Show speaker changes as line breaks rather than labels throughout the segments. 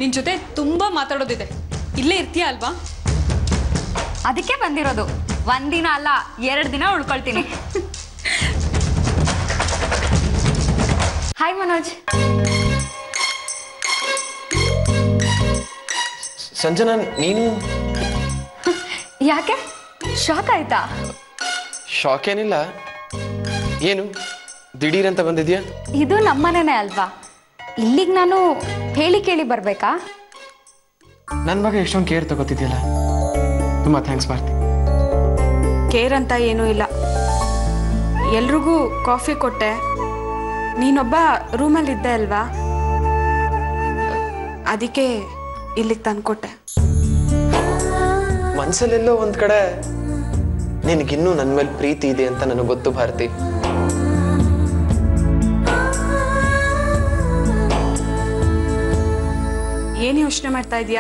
ನಿನ್ ಜೊತೆ ತುಂಬಾ ಮಾತಾಡೋದಿದೆ. ಇಲ್ಲೇ ಇರ್ತೀಯ ಅಲ್ವಾ?
ಅದಕ್ಕೆ ಬಂದಿರೋದು. ಒಂದಿನ ಅಲ್ಲ 2 ದಿನ ಉಳ್ಕೊಳ್ತೀನಿ. ಹಾಯ್ ಮನೋಜ್.
ಸಂಜನಾ, ನೀನು
ಯಾಕೆ ಶಾಕ್ ಆಯ್ತಾ?
ಶಾಕ್ ಏನಿಲ್ಲ. ಏನು ದಿಢೀರಂತ ಬಂದಿದ್ಯಾ?
ಇದು ನಮ್ಮನೇನೆ ಅಲ್ವಾ, ಇಲ್ಲಿಗೆ ನಾನು ಹೇಳಿ ಕೇಳಿ ಬರ್ಬೇಕಾ?
ನನ್ನ ಬಗ್ಗೆ ಎಷ್ಟೊಂದು ಕೇರ್ ತಗೋತಿದ್ಯಲ್ಲ, ತುಂಬಾ ಥ್ಯಾಂಕ್ಸ್ ಭಾರತಿ.
ಕೇರ್ ಅಂತ ಏನೂ ಇಲ್ಲ. ಎಲ್ರಿಗೂ ಕಾಫಿ ಕೊಟ್ಟೆ, ನೀನೊಬ್ಬ ರೂಮಲ್ಲಿ ಇದ್ದೆ ಅಲ್ವಾ, ಅದಕ್ಕೆ ಇಲ್ಲಿಗೆ ತಂದ್ಕೊಟ್ಟೆ.
ಮನ್ಸಲ್ಲೆಲ್ಲೋ ಒಂದ್ ಕಡೆ ನಿನಗಿನ್ನೂ ನನ್ನ ಮೇಲೆ ಪ್ರೀತಿ ಇದೆ ಅಂತ ನನಗೆ ಗೊತ್ತು ಭಾರತಿ.
ಏನು ಯೋಚನೆ ಮಾಡ್ತಾ ಇದೀಯಾ?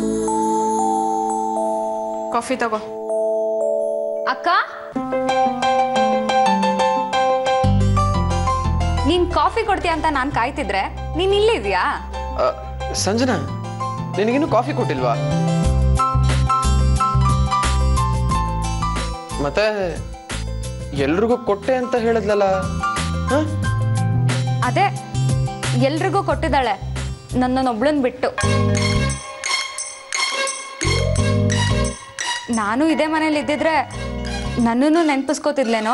ಕಾಫಿ ತಗೋ.
ಅಕ್ಕ, ನೀನ್ ಕಾಫಿ ಕೊಡ್ತೀಯ ಅಂತ ನಾನು ಕಾಯ್ತಿದ್ರೆ ನೀನ್ ಇಲ್ಲಿದ್ಯಾ?
ಸಂಜನಾ, ನಿನಗಿನ್ನೂ ಕಾಫಿ ಕೊಟ್ಟಿಲ್ವಾ? ಮತ್ತೆ ಎಲ್ರಿಗೂ ಕೊಟ್ಟೆ ಅಂತ ಹೇಳಿದ್ಲಲ್ಲ?
ಅದೇ ಎಲ್ರಿಗೂ ಕೊಟ್ಟಿದ್ದಾಳೆ, ನನ್ನನ್ನೊಬ್ಳನ್ ಬಿಟ್ಟು. ನಾನು ಇದೇ ಮನೇಲಿ ಇದ್ದಿದ್ರೆ ನನ್ನನ್ನು ನೆನಪಿಸ್ಕೋತಿದ್ಲೇನೋ.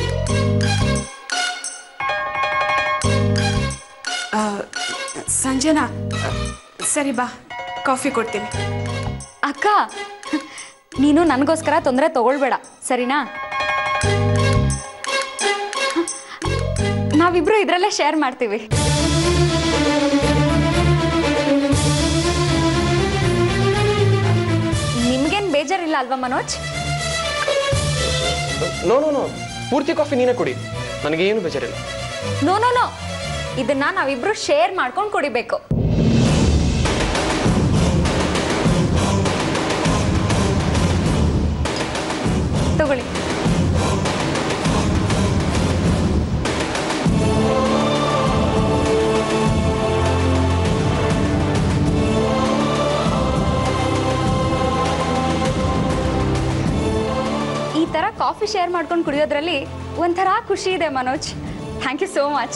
ಸಂಜನಾ, ಸರಿ ಬಾ, ಕಾಫಿ ಕೊಡ್ತೀನಿ.
ಅಕ್ಕ, ನೀನು ನನಗೋಸ್ಕರ ತೊಂದರೆ ತಗೊಳ್ಬೇಡ, ಸರಿನಾ? ನಾವಿಬ್ರು ಇದ್ರಲ್ಲೇ ಶೇರ್ ಮಾಡ್ತೀವಿ. ನಿಮ್ಗೇನ್ ಬೇಜಾರಿಲ್ಲ ಅಲ್ವಾ ಮನೋಜ್?
ನೋ ನೋ ನೋ, ಪೂರ್ತಿ ಕಾಫಿ ನೀನೇ ಕುಡಿ, ನನಗೆ ಏನು ಬೇಜಾರಿಲ್ಲ.
ನೋ ನೋ ನೋ, ಇದನ್ನ ನಾವಿಬ್ರು ಶೇರ್ ಮಾಡ್ಕೊಂಡು ಕುಡಿಬೇಕು. ತಗೊಳ್ಳಿ. ಈ ತರ ಕಾಫಿ ಶೇರ್ ಮಾಡ್ಕೊಂಡು ಕುಡಿಯೋದ್ರಲ್ಲಿ ಒಂಥರ ಖುಷಿ ಇದೆ Manoj. Thank you so much.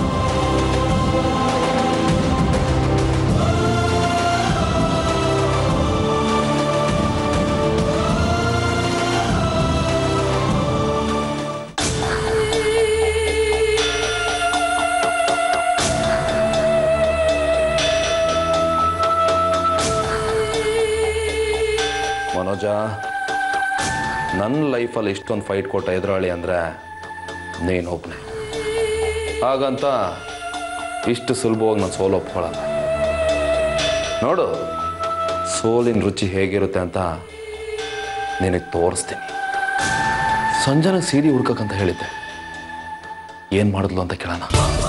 ಮನೋಜ, ನನ್ನ ಲೈಫಲ್ಲಿ ಇಷ್ಟೊಂದು ಫೈಟ್ ಕೊಟ್ಟ ಎದುರಾಳಿ ಅಂದರೆ ನೀನು ಒಬ್ಬನೇ. ಹಾಗಂತ ಇಷ್ಟು ಸುಲಭವಾಗಿ ನಾನು ಸೋಲು ಒಪ್ಕೊಳ್ಳಲ್ಲ. ನೋಡು, ಸೋಲಿನ ರುಚಿ ಹೇಗಿರುತ್ತೆ ಅಂತ ನಿನಗೆ ತೋರಿಸ್ತೀನಿ. ಸಂಜೆನ ಸೀರೆ ಹುಡ್ಕಕ್ಕಂತ ಹೇಳಿದ್ದೆ, ಏನು ಮಾಡಿದ್ಲು ಅಂತ ಕೇಳೋಣ.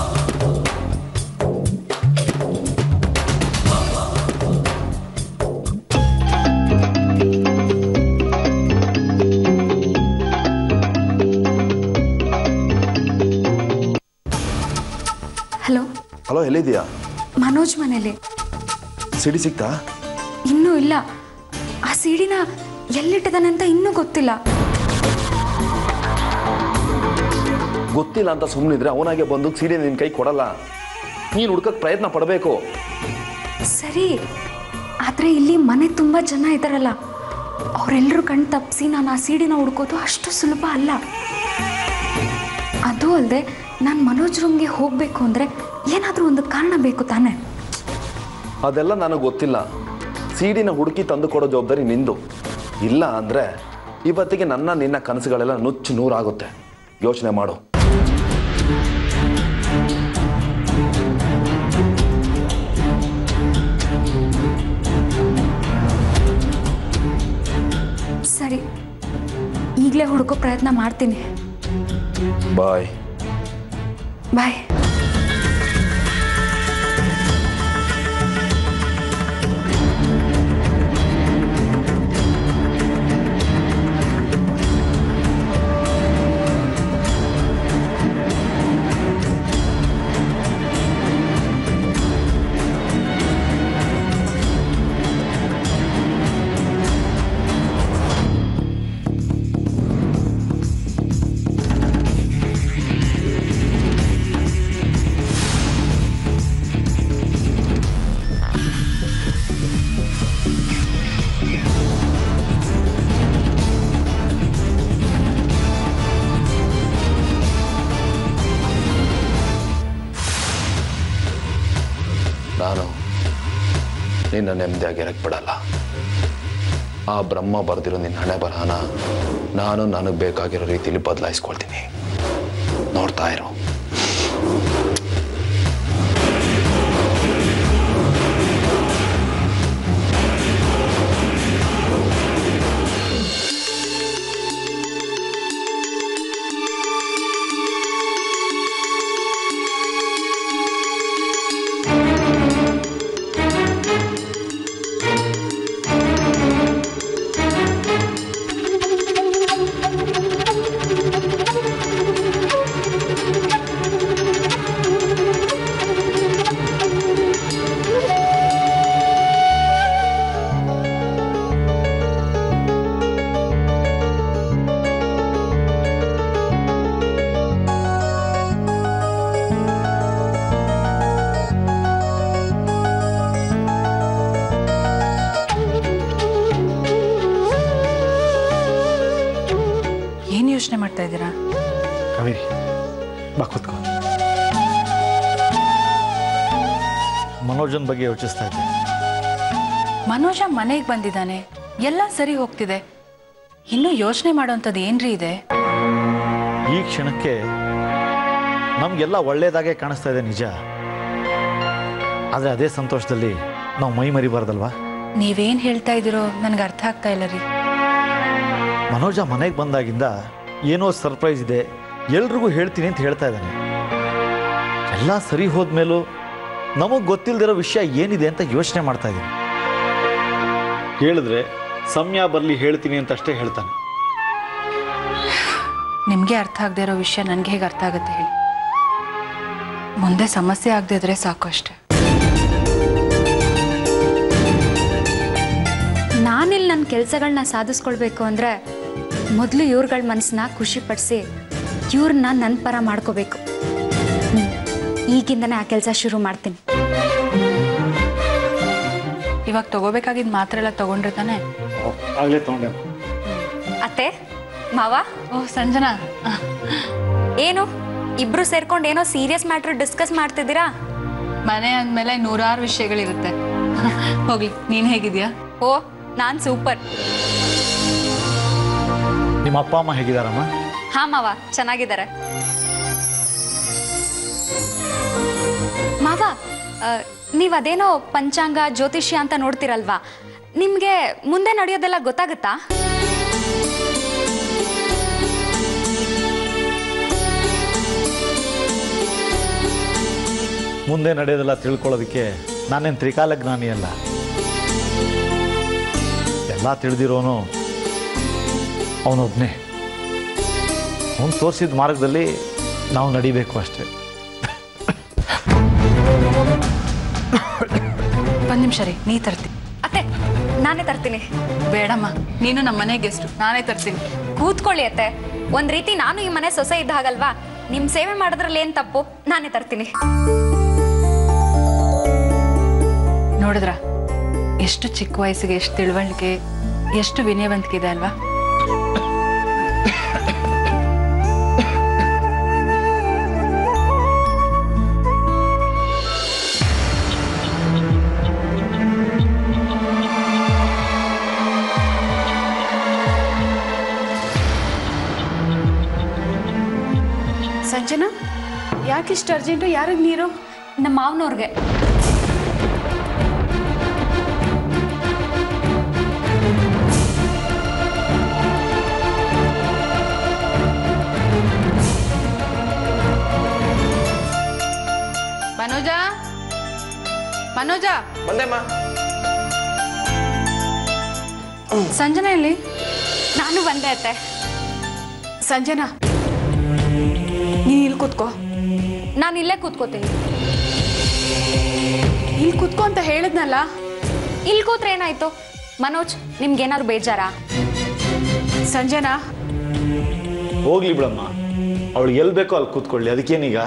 ಹಲೋ.
ಹಲೋ, ಎಲ್ಲಿದೆಯಾ?
ಮನೋಜ್ ಮನೇಲಿ.
ಸಿಡಿ ಸಿಗ್ತಾ?
ಇನ್ನೂ ಇಲ್ಲ. ಆ ಸಿಡಿನ ಎಲ್ಲಿಟ್ಟಿದ್ದಾನೆ ಅಂತ ಇನ್ನೂ ಗೊತ್ತಿಲ್ಲ.
ಗೊತ್ತಿಲ್ಲ ಅಂತ ಸುಮ್ಮನಿದ್ರೆ ಅವನಾಗೆ ಬಂದು ಸಿಡಿ ನಿನ್ನ ಕೈ ಕೊಡಲ್ಲ. ನೀನು ಹುಡ್ಕಕ್ಕೆ ಪ್ರಯತ್ನ ಪಡಬೇಕು.
ಸರಿ, ಆದರೆ ಇಲ್ಲಿ ಮನೆ ತುಂಬ ಜನ ಇದ್ದಾರಲ್ಲ, ಅವರೆಲ್ಲರೂ ಕಣ್ ತಪ್ಪಿಸಿ ನಾನು ಆ ಸಿಡಿನ ಹುಡ್ಕೋದು ಅಷ್ಟು ಸುಲಭ ಅಲ್ಲ. ಅದು ಅಲ್ಲದೆ ನಾನು ಮನೋಜ್ ರೂಮ್ಗೆ ಹೋಗಬೇಕು ಅಂದರೆ ಏನಾದರೂ ಒಂದು ಕಾರಣ ಬೇಕು ತಾನೆ?
ಅದೆಲ್ಲ ನನಗೆ ಗೊತ್ತಿಲ್ಲ. ಸಿಡಿನ ಹುಡುಕಿ ತಂದು ಕೊಡೋ ಜವಾಬ್ದಾರಿ ನಿಂದು. ಇಲ್ಲ ಅಂದರೆ ಇವತ್ತಿಗೆ ನಿನ್ನ ಕನಸುಗಳೆಲ್ಲ ನುಚ್ಚು ನೂರಾಗುತ್ತೆ. ಯೋಚನೆ ಮಾಡು.
ಸರಿ, ಈಗಲೇ ಹುಡುಕೋ ಪ್ರಯತ್ನ ಮಾಡ್ತೀನಿ.
ಬಾಯ್
ಬಾಯ್.
ನಿನ್ನ ನೆಮ್ಮದಿಯಾಗಿರಕ್ಕೆ ಬಿಡಲ್ಲ. ಆ ಬ್ರಹ್ಮ ಬರೆದಿರೋ ನಿನ್ನ ಹಣೆ ಬರಹನ ನಾನು ನನಗೆ ಬೇಕಾಗಿರೋ ರೀತಿಯಲ್ಲಿ ಬದಲಾಯಿಸ್ಕೊಳ್ತೀನಿ. ನೋಡ್ತಾ ಇರೋ.
ಯೋಚನೆ ಮಾಡ್ತಾ ಇದ್ದೀರಾ?
ಕಾವೇರಿ ಬಾ ಕೂತ್ಕೋ. ಮನೋಜನ್ ಬಗ್ಗೆ ಯೋಚಿಸ್ತಾ ಇದ್ದೆ.
ಮನೋಜ ಮನೆಗೆ ಬಂದಿದ್ದಾನೆ, ಎಲ್ಲ ಸರಿ ಹೋಗ್ತಿದೆ, ಇನ್ನೂ ಯೋಚನೆ ಮಾಡೋಂಥದ್ದು ಏನ್ರಿ ಇದೆ?
ಈ ಕ್ಷಣಕ್ಕೆ ನಮಗೆಲ್ಲ ಒಳ್ಳೇದಾಗೆ ಕಾಣಿಸ್ತಾ ಇದೆ ನಿಜ. ಆದರೆ ಅದೇ ಸಂತೋಷದಲ್ಲಿ ನಾವು ಮೈ ಮರಿಬಾರ್ದಲ್ವಾ?
ನೀವೇನು ಹೇಳ್ತಾ ಇದ್ದೀರೋ ನನಗೆ ಅರ್ಥ ಆಗ್ತಾ ಇಲ್ಲ ರೀ.
ಮನೋಜ ಮನೆಗೆ ಬಂದಾಗಿಂದ ಏನೋ ಸರ್ಪ್ರೈಸ್ ಇದೆ, ಎಲ್ರಿಗೂ ಹೇಳ್ತೀನಿ ಅಂತ ಹೇಳ್ತಾ ಇದ್ದಾನೆ. ಎಲ್ಲ ಸರಿ ಹೋದ್ಮೇಲೂ ನಮಗೆ ಗೊತ್ತಿಲ್ಲದಿರೋ ವಿಷಯ ಏನಿದೆ ಅಂತ ಯೋಚನೆ ಮಾಡ್ತಾ ಇದ್ದೀನಿ. ಹೇಳಿದ್ರೆ ಸಮಯ ಬರಲಿ ಹೇಳ್ತೀನಿ ಅಂತ ಅಷ್ಟೇ ಹೇಳ್ತಾನೆ.
ನಿಮಗೆ ಅರ್ಥ ಆಗದೆ ಇರೋ ವಿಷಯ ನನಗೆ ಹೇಗೆ ಅರ್ಥ ಆಗುತ್ತೆ ಹೇಳಿ? ಮುಂದೆ ಸಮಸ್ಯೆ ಆಗದೆ ಇದ್ರೆ ಸಾಕು ಅಷ್ಟೆ.
ನಾನಿಲ್ಲಿ ನನ್ನ ಕೆಲಸಗಳನ್ನ ಸಾಧಿಸ್ಕೊಳ್ಬೇಕು ಅಂದರೆ ಮೊದಲು ಇವ್ರುಗಳ ಮನಸ್ಸನ್ನ ಖುಷಿಪಡಿಸಿ ಇವ್ರನ್ನ ನನ್ನ ಪರ ಮಾಡ್ಕೋಬೇಕು. ಈಗಿಂದನೇ ಆ ಕೆಲಸ ಶುರು ಮಾಡ್ತೀನಿ.
ಇವಾಗ ತಗೋಬೇಕಾಗಿದ್ದು ಮಾತ್ರ ಎಲ್ಲ ತಗೊಂಡ್ರೆ ತಾನೆ?
ಆಗಲೇ ತಗೊಂಡೆ.
ಅತ್ತೆ, ಮಾವ.
ಓಹ್ ಸಂಜನಾ,
ಏನು ಇಬ್ರು ಸೇರ್ಕೊಂಡು ಏನೋ ಸೀರಿಯಸ್ ಮ್ಯಾಟ್ರ್ ಡಿಸ್ಕಸ್ ಮಾಡ್ತಿದ್ದೀರಾ?
ಮನೆ ಅಂದಮೇಲೆ ನೂರಾರು ವಿಷಯಗಳಿರುತ್ತೆ. ಹೋಗ್ಲಿ, ನೀನು ಹೇಗಿದ್ಯಾ?
ಓ, ನಾನು ಸೂಪರ್.
ನಿಮ್ಮ ಅಪ್ಪ ಅಮ್ಮ ಹೇಗಿದ್ದಾರಮ್ಮ?
ಹಾ ಮಾವ, ಚೆನ್ನಾಗಿದ್ದಾರೆ. ಮಾವ, ನೀವು ಅದೇನೋ ಪಂಚಾಂಗ ಜ್ಯೋತಿಷ್ಯ ಅಂತ ನೋಡ್ತಿರಲ್ವಾ, ನಿಮಗೆ ಮುಂದೆ ನಡೆಯೋದೆಲ್ಲ ಗೊತ್ತಾಗುತ್ತಾ?
ಮುಂದೆ ನಡೆಯೋದೆಲ್ಲ ತಿಳ್ಕೊಳ್ಳೋದಕ್ಕೆ ನಾನೇನು ತ್ರಿಕಾಲ ಜ್ಞಾನಿ ಅಲ್ಲ. ಎಲ್ಲ ತಿಳಿದಿರೋನು ಅವನೊಬ್ಬನೇ. ಅವನು ತೋರಿಸಿದ ಮಾರ್ಗದಲ್ಲಿ ನಾವು ನಡಿಬೇಕು ಅಷ್ಟೇ.
ಒಂದು ನಿಮಿಷ ರೀ, ನೀ ತರ್ತೀನಿ.
ಅತ್ತೆ, ನಾನೇ ತರ್ತೀನಿ.
ಬೇಡಮ್ಮ, ನೀನು ನಮ್ಮ ಮನೆ ಗೆಸ್ಟು, ನಾನೇ ತರ್ತೀನಿ.
ಕೂತ್ಕೊಳ್ಳಿ ಅತ್ತೆ. ಒಂದು ರೀತಿ ನಾನು ಈ ಮನೆ ಸೊಸೆ ಇದ್ದ ಹಾಗಲ್ವಾ? ನಿಮ್ಮ ಸೇವೆ ಮಾಡೋದ್ರಲ್ಲಿ ಏನು ತಪ್ಪು? ನಾನೇ ತರ್ತೀನಿ.
ನೋಡಿದ್ರ ಎಷ್ಟು ಚಿಕ್ಕ ವಯಸ್ಸಿಗೆ ಎಷ್ಟು ತಿಳುವಳಿಕೆ, ಎಷ್ಟು ವಿನಯವಂತಿಕೆ ಇದೆ ಅಲ್ವಾ?
ಸಂಜನಾ, ಯಾಕಿಷ್ಟು ಅರ್ಜೆಂಟು? ಯಾರಿಗೆ ನೀರು?
ನಮ್ಮ ಮಾವನವ್ರಿಗೆ.
ಮನೋಜ, ಮನೋಜ.
ಬಂದೆಮ್ಮ.
ಸಂಜನಾ ಎಲ್ಲಿ?
ನಾನು ಬಂದೆ ಅತ್ತೆ.
ಸಂಜನಾ, ನೀನು ಇಲ್ಲಿ ಕೂತ್ಕೋ.
ನಾನು ಇಲ್ಲೇ ಕೂತ್ಕೋತೀನಿ.
ಇಲ್ಲಿ ಕೂತ್ಕೋ ಅಂತ ಹೇಳಿದ್ನಲ್ಲ.
ಇಲ್ಲಿ ಕೂತ್ರೆ ಏನಾಯ್ತು? ಮನೋಜ್, ನಿಮ್ಗೇನಾದ್ರು ಬೇಜಾರಾ?
ಸಂಜನಾ,
ಹೋಗ್ಲಿ ಬಿಡಮ್ಮ, ಅವಳು ಎಲ್ಲಿ ಬೇಕೋ ಅಲ್ಲಿ ಕೂತ್ಕೊಳ್ಳಿ, ಅದಕ್ಕೇನೀಗ?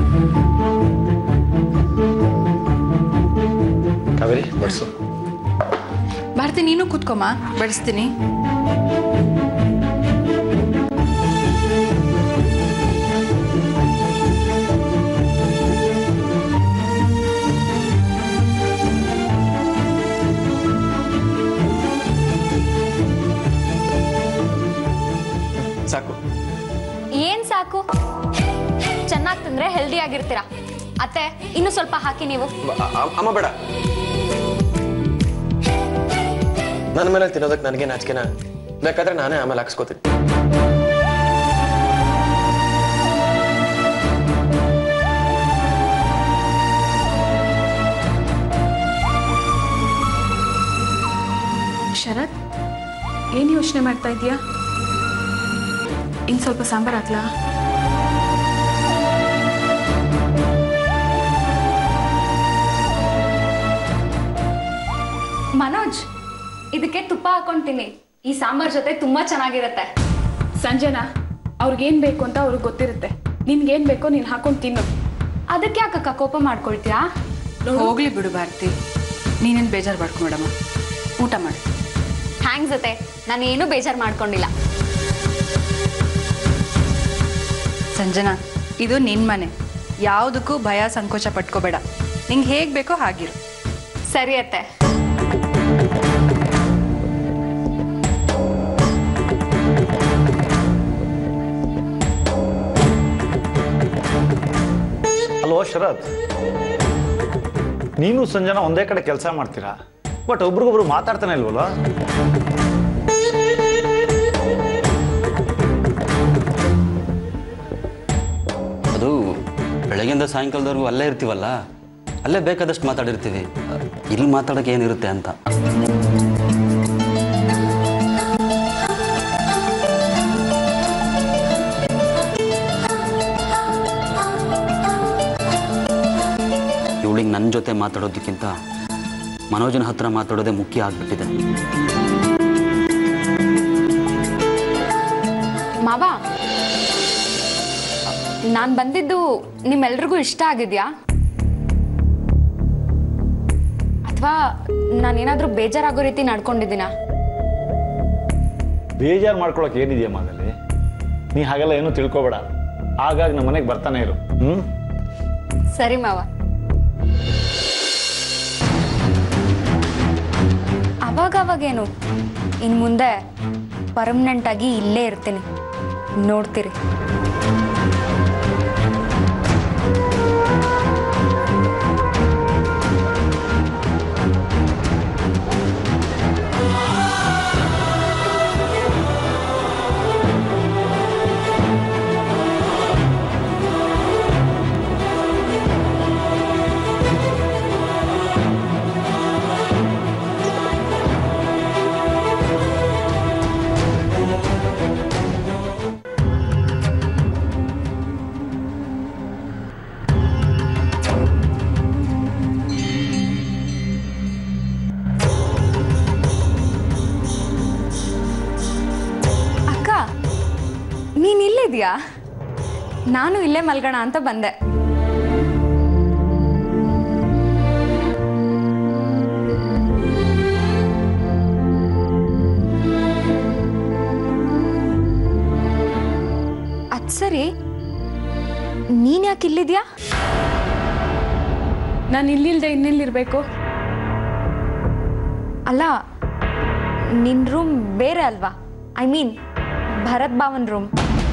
ಕಾವೇರಿ, ಬಡಿಸು.
ಭಾರತಿ, ನೀನು ಕೂತ್ಕೊಮ್ಮ, ಬಡಿಸ್ತೀನಿ.
ಆಗಿರ್ತೀರಾ. ಅತ್ತೆ ಇನ್ನು ಸ್ವಲ್ಪ ಹಾಕಿ ನೀವು.
ಅಮ್ಮ ಬೇಡ, ನನ್ನ ಮೇಲೆ ತಿನ್ನೋದಕ್ಕೆ ನನಗೆ ನಾಚಿಕೆನ, ಬೇಕಾದ್ರೆ ನಾನೇ ಆಮೇಲೆ ಹಾಕ್ಸ್ಕೋತೀನಿ.
ಶರತ್, ಏನು ಯೋಚನೆ ಮಾಡ್ತಾ ಇದೀಯಾ? ಇನ್ನು ಸ್ವಲ್ಪ ಸಾಂಬಾರು ಹಾಕ್ಲಾ?
ಮನೋಜ್, ಇದಕ್ಕೆ ತುಪ್ಪ ಹಾಕೊಂತೀನಿ. ಈ ಸಾಂಬಾರ್ ಜೊತೆ ತುಂಬಾ ಚೆನ್ನಾಗಿರುತ್ತೆ.
ಸಂಜನಾ, ಅವ್ರಿಗೇನು ಬೇಕು ಅಂತ ಅವ್ರಿಗೆ ಗೊತ್ತಿರುತ್ತೆ. ನಿನ್ಗೇನು ಬೇಕೋ ನೀನು ಹಾಕೊಂಡು ತಿನ್ನು.
ಅದಕ್ಕೆ ಯಾಕಕ್ಕ ಕೋಪ ಮಾಡ್ಕೊಳ್ತೀಯಾ?
ಹೋಗ್ಲಿ ಬಿಡು ಭಾರತಿ, ನೀನೇನು ಬೇಜಾರು ಮಾಡ್ಕೊಂಬಿಡಮ್ಮ. ಊಟ ಮಾಡು.
ಥ್ಯಾಂಕ್ಸ್ ಅತ್ತೆ, ನಾನು ಏನೂ ಬೇಜಾರು ಮಾಡ್ಕೊಂಡಿಲ್ಲ.
ಸಂಜನಾ, ಇದು ನಿನ್ನ ಮನೆ. ಯಾವುದಕ್ಕೂ ಭಯ ಸಂಕೋಚ ಪಟ್ಕೋಬೇಡ. ನಿಂಗೆ ಹೇಗೆ ಬೇಕೋ ಹಾಗಿರು.
ಸರಿ ಅತ್ತೆ.
ಅಲ್ವೋ ಶರತ್, ನೀನು ಸಂಜನಾ ಒಂದೇ ಕಡೆ ಕೆಲಸ ಮಾಡ್ತೀರಾ, ಬಟ್ ಒಬ್ರಿಗೊಬ್ರು ಮಾತಾಡ್ತಾನೆ ಇಲ್ವಲ್ಲ?
ಅದು ಬೆಳಗ್ಗೆಯಿಂದ ಸಾಯಂಕಾಲದವರೆಗೂ ಅಲ್ಲೇ ಇರ್ತೀವಲ್ಲ, ಅಲ್ಲೇ ಬೇಕಾದಷ್ಟು ಮಾತಾಡಿರ್ತೀವಿ. ಇಲ್ಲಿ ಮಾತಾಡೋಕೆ ಏನಿರುತ್ತೆ ಅಂತ. ಇವಳಿಗೆ ನನ್ನ ಜೊತೆ ಮಾತಾಡೋದಕ್ಕಿಂತ ಮನೋಜನ ಹತ್ರ ಮಾತಾಡೋದೇ ಮುಖ್ಯ ಆಗ್ಬಿಟ್ಟಿದೆ.
ಮಾವ, ನಾನು ಬಂದಿದ್ದು ನಿಮ್ಮೆಲ್ರಿಗೂ ಇಷ್ಟ ಆಗಿದೆಯಾ? ಅಥವಾ ನಾನೇನಾದರೂ ಬೇಜಾರಾಗೋ ರೀತಿ ನಡ್ಕೊಂಡಿದ್ದೀನಾ?
ಬೇಜಾರು ಮಾಡ್ಕೊಳಕ್ಕೆ ಏನಿದೆಯಮ್ಮ ಅದಲ್ಲಿ? ನೀ ಹಾಗೆಲ್ಲ ಏನೂ ತಿಳ್ಕೊಬೇಡ. ಆಗಾಗ ನಮ್ಮ ಮನೆಗೆ ಬರ್ತಾನೆ ಇರು.
ಸರಿ ಮಾವ. ಅವಾಗೇನು, ಇನ್ನು ಮುಂದೆ ಪರ್ಮನೆಂಟ್ ಆಗಿ ಇಲ್ಲೇ ಇರ್ತೀನಿ, ನೋಡ್ತೀರಿ. ನೀನ್ ಇಲ್ಲಿದ್ಯಾ? ನಾನು ಇಲ್ಲೇ ಮಲ್ಗೋಣ ಅಂತ ಬಂದೆ. ಅದ್ ಸರಿ, ನೀನ್ ಯಾಕೆ ಇಲ್ಲಿದ್ಯಾ?
ನಾನು ಇಲ್ಲಿಲ್ದೆ ಇನ್ನೆಲ್ಲಿರ್ಬೇಕು?
ಅಲ್ಲ, ನಿನ್ ರೂಮ್ ಬೇರೆ ಅಲ್ವಾ? I mean Bharat Bhavan room.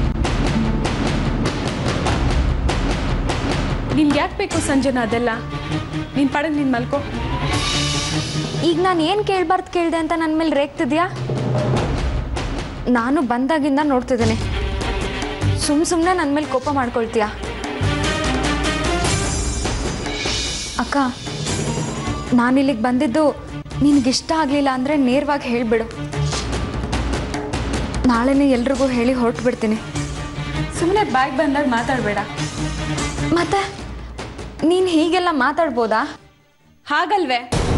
ನಿನ್ಗೆ ಯಾಕೆ ಬೇಕು ಸಂಜನಾ ಅದೆಲ್ಲ? ನೀನ್ ಪಡೆದು ನೀನ್ ಮಲ್ಕೋ.
ಈಗ ನಾನು ಏನು ಕೇಳಬಾರ್ದು ಕೇಳಿದೆ ಅಂತ ನನ್ನ ಮೇಲೆ ರೇಗ್ತಿದ್ಯಾ? ನಾನು ಬಂದಾಗಿಂದ ನೋಡ್ತಿದ್ದೀನಿ, ಸುಮ್ಮನೆ ನನ್ನ ಮೇಲೆ ಕೋಪ ಮಾಡ್ಕೊಳ್ತೀಯಾ? ಅಕ್ಕ, ನಾನಿಲ್ಲಿಗೆ ಬಂದಿದ್ದು ನಿನಗಿಷ್ಟ ಆಗಲಿಲ್ಲ ಅಂದರೆ ನೇರವಾಗಿ ಹೇಳಿಬಿಡು. ನಾಳೆನೇ ಎಲ್ರಿಗೂ ಹೇಳಿ ಹೊರಟು ಬಿಡ್ತೀನಿ.
ಸುಮ್ಮನೆ ಬ್ಯಾಗ್ ಬಂದಾಗ ಮಾತಾಡಬೇಡ.
ಮತ್ತೆ ನೀನು ಹೀಗೆಲ್ಲ ಮಾತಾಡ್ಬೋದಾ?
ಹಾಗಲ್ವೇ?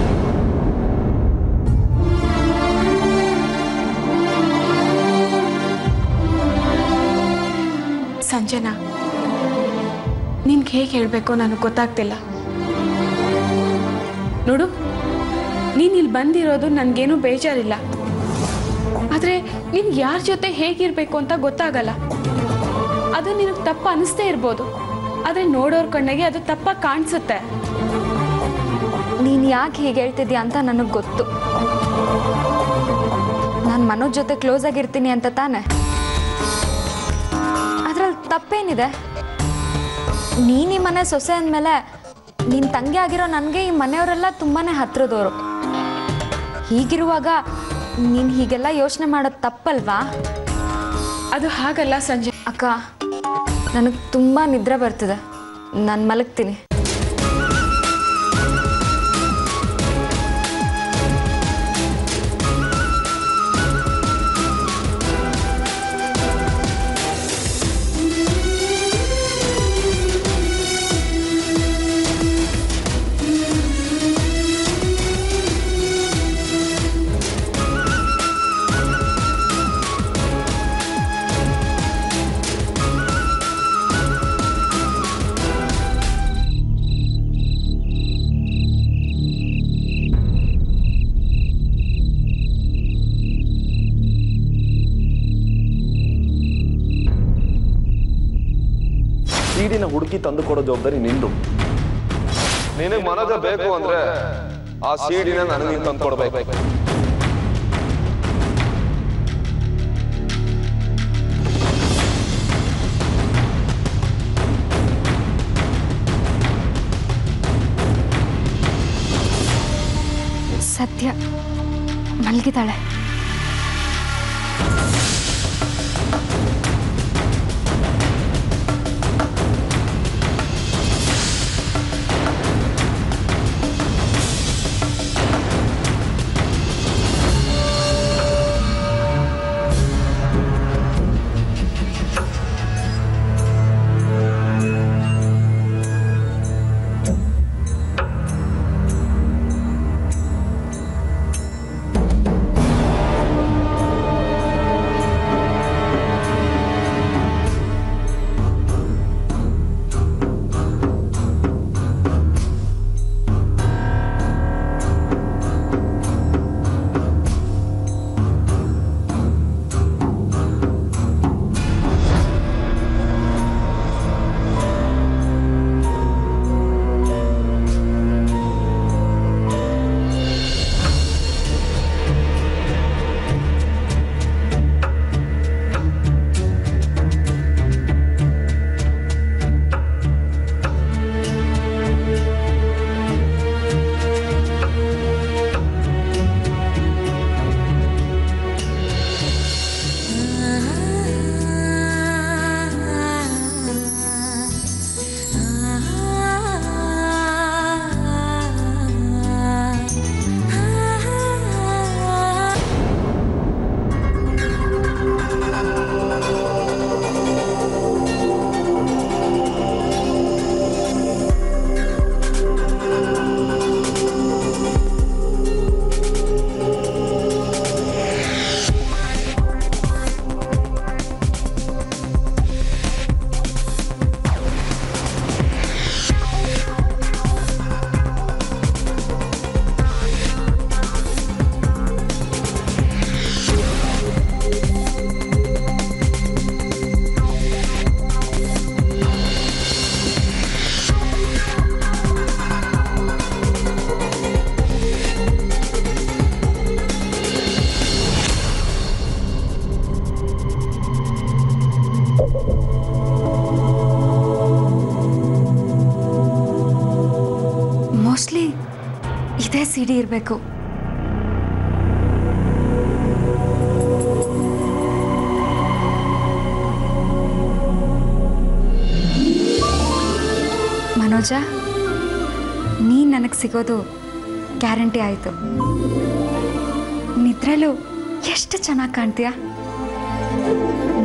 ಸಂಜನಾ, ನಿನ್ಗೆ ಹೇಗೆ ಹೇಳಬೇಕೋ ನನಗೆ ಗೊತ್ತಾಗ್ತಿಲ್ಲ. ನೋಡು, ನೀನು ಇಲ್ಲಿ ಬಂದಿರೋದು ನನಗೇನು ಬೇಜಾರಿಲ್ಲ. ಆದರೆ ನಿನ್ಗೆ ಯಾರ ಜೊತೆ ಹೇಗಿರಬೇಕು ಅಂತ ಗೊತ್ತಾಗಲ್ಲ. ಅದು ನಿನಗೆ ತಪ್ಪ ಅನಿಸ್ತೇ ಇರ್ಬೋದು, ಆದರೆ ನೋಡೋರ ಕಣ್ಣಿಗೆ ಅದು ತಪ್ಪಾಗಿ ಕಾಣಿಸುತ್ತೆ.
ನೀನು ಯಾಕೆ ಹೀಗೆ ಹೇಳ್ತಿದ್ಯಾ ಅಂತ ನನಗೆ ಗೊತ್ತು. ನಾನು ಮನೋಜ್ ಜೊತೆ ಕ್ಲೋಸ್ ಆಗಿರ್ತೀನಿ ಅಂತ ತಾನೆ? ಅದ್ರಲ್ಲಿ ತಪ್ಪೇನಿದೆ? ನೀನು ಈ ಮನೆ ಸೊಸೆ ಅಂದಮೇಲೆ ನಿನ್ನ ತಂಗಿ ಆಗಿರೋ ನನಗೆ ಈ ಮನೆಯವರೆಲ್ಲ ತುಂಬಾ ಹತ್ರದವರು. ಹೀಗಿರುವಾಗ ನೀನು ಹೀಗೆಲ್ಲ ಯೋಚನೆ ಮಾಡೋದು ತಪ್ಪಲ್ವಾ?
ಅದು ಹಾಗಲ್ಲ ಸಂಜೆ.
ಅಕ್ಕ, ನನಗೆ ತುಂಬ ನಿದ್ರೆ ಬರ್ತಿದೆ, ನಾನು ಮಲಗ್ತೀನಿ.
ಸಿಡಿನ ಹುಡುಕಿ ತಂದು ಕೊಡೋ ಜವಾಬ್ದಾರಿ ನಿಂದು. ನಿನಗೆ ಮನೋಜ ಬೇಕು ಅಂದ್ರೆ ಆ ಸಿಡಿನ ನನಗೆ ತಂದು ಕೊಡಬೇಕು.
ಸತ್ಯ ಮಲಗಿದಾಳೆ. ಮೋಸ್ಟ್ಲಿ ಇದೇ ಸಿಡಿ ಇರಬೇಕು. ಮನೋಜ, ನೀನು ನನಗೆ ಸಿಗೋದು ಗ್ಯಾರಂಟಿ ಆಯಿತು. ನಿದ್ರಲ್ಲೂ ಎಷ್ಟು ಚೆನ್ನಾಗಿ ಕಾಣ್ತೀಯ.